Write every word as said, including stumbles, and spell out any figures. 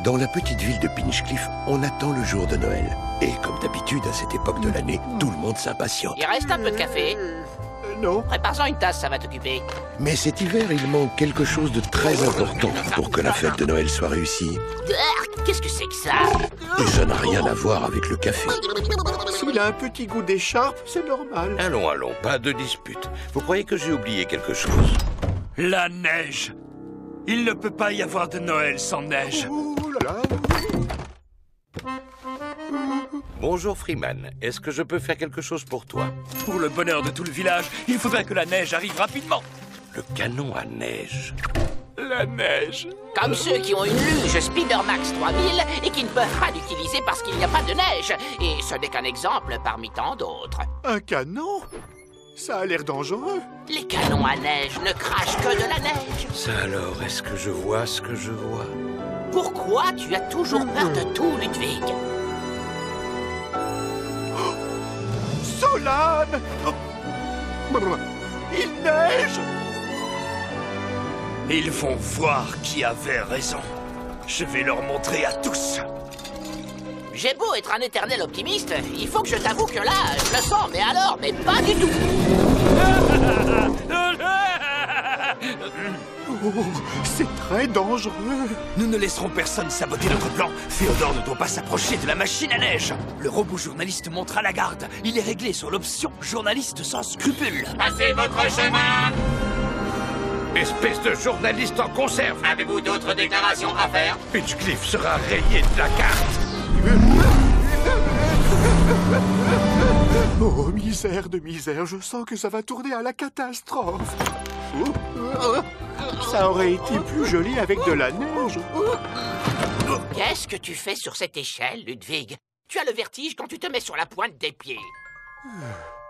Dans la petite ville de Pinchcliff, on attend le jour de Noël. Et comme d'habitude, à cette époque de l'année, tout le monde s'impatiente. Il reste un peu de café. Euh, non. Prépare-en une tasse, ça va t'occuper. Mais cet hiver, il manque quelque chose de très important pour que la fête de Noël soit réussie. Qu'est-ce que c'est que ça? Et ça n'a rien à voir avec le café. S'il a un petit goût d'écharpe, c'est normal. Allons, allons, pas de dispute. Vous croyez que j'ai oublié quelque chose? La neige. Il ne peut pas y avoir de Noël sans neige. Oh là là. Bonjour Freeman, est-ce que je peux faire quelque chose pour toi? Pour le bonheur de tout le village, il faudrait que la neige arrive rapidement. Le canon à neige. La neige. Comme ceux qui ont une luge Spidermax trois mille et qui ne peuvent pas l'utiliser parce qu'il n'y a pas de neige. Et ce n'est qu'un exemple parmi tant d'autres. Un canon? Ça a l'air dangereux. Les canons à neige ne crachent que de la neige. Ça alors, est-ce que je vois ce que je vois? Pourquoi tu as toujours peur de tout, Ludwig? Solane! Oh. Il neige! Ils vont voir qui avait raison. Je vais leur montrer à tous. J'ai beau être un éternel optimiste, il faut que je t'avoue que là, je le sens, mais alors, mais pas du tout. Oh, c'est très dangereux. Nous ne laisserons personne saboter notre plan. Féodor ne doit pas s'approcher de la machine à neige. Le robot journaliste montre à la garde. Il est réglé sur l'option journaliste sans scrupules. Passez votre chemin. Espèce de journaliste en conserve! Avez-vous d'autres déclarations à faire? Pinchcliff sera rayé de la carte! Oh, misère de misère, je sens que ça va tourner à la catastrophe. Ça aurait été plus joli avec de la neige. Qu'est-ce que tu fais sur cette échelle, Ludwig? Tu as le vertige quand tu te mets sur la pointe des pieds.